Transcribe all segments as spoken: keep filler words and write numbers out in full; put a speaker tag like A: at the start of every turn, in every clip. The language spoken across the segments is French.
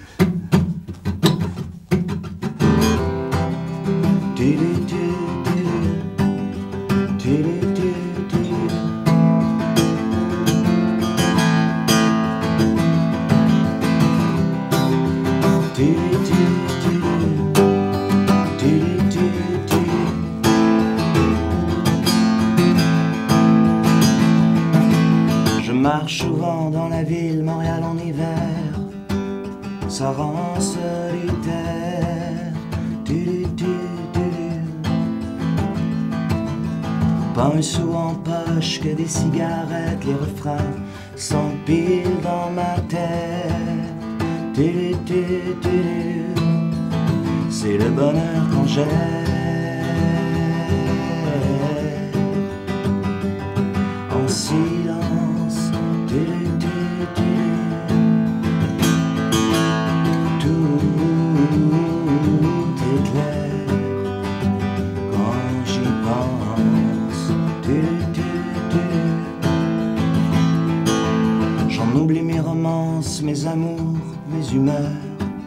A: Je marche souvent dans la ville, Montréal en hiver, ça rend solitaire. Pas un sou en poche, que des cigarettes, les refrains s'empilent dans ma tête. C'est le bonheur quand j'aime en silence. Tout est clair quand j'y pense. J'en oublie mes romances, mes amours, mes humeurs,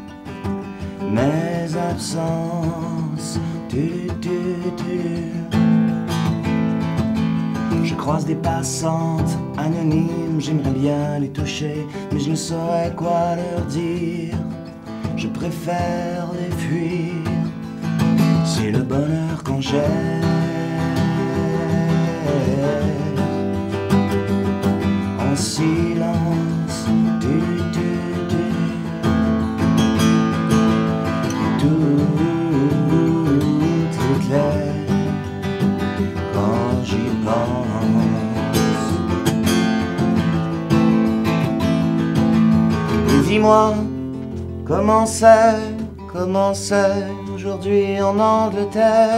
A: mes absences. Je croise des passantes anonymes, j'aimerais bien les toucher, mais je ne saurais quoi leur dire. Je préfère les fuir. C'est le bonheur quand j'aime en silence. Tout est clair quand j'y pense. Et dis-moi, comment c'est, comment c'est aujourd'hui en Angleterre?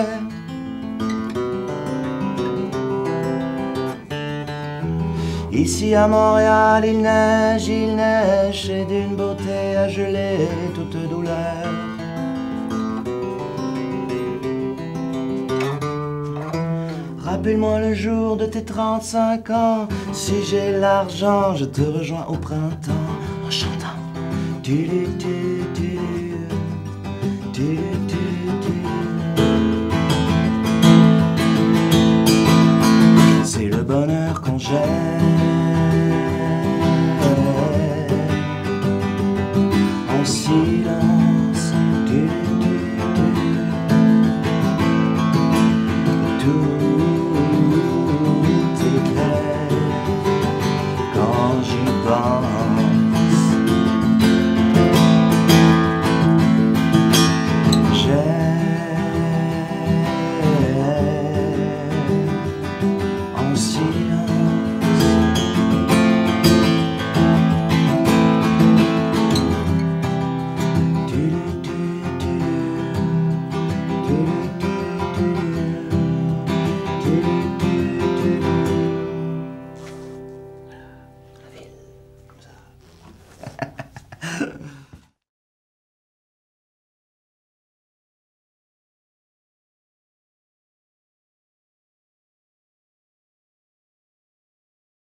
A: Ici à Montréal, il neige, il neige, c'est d'une beauté à geler toute douleur. Rappelle-moi le jour de tes trente-cinq ans, si j'ai l'argent, je te rejoins au printemps en chantant. C'est le bonheur quand j'aime